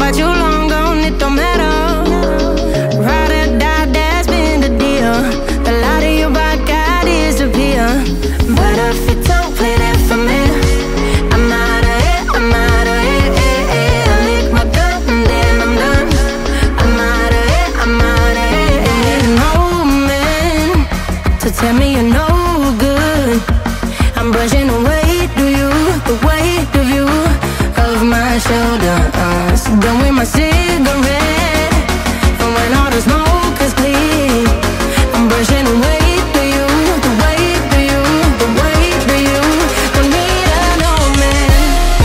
about you long gone, it don't matter. Ride or die, that's been the deal. The light of your body got disappear. But if you don't play that for me, I'm out of it, I'm out of it. I lick my gun and then I'm done. I'm out of it, I'm out of it. No man to tell me you're no good. I'm brushing away, the weight of you, of my shoulders. Done with my cigarette, and when all the smoke is clear, I'm brushing away to you, the weight of you, the weight of you. Don't need a no man.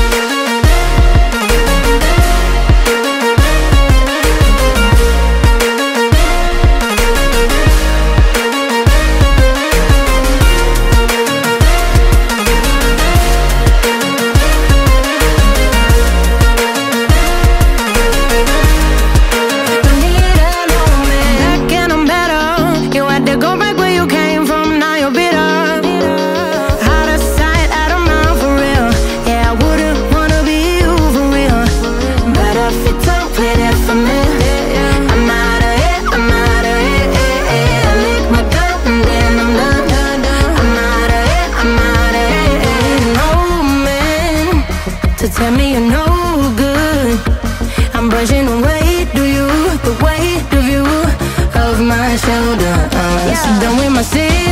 Tell me you're no good. I'm brushing away to you, the weight of you, of my shoulders. Done with my sin.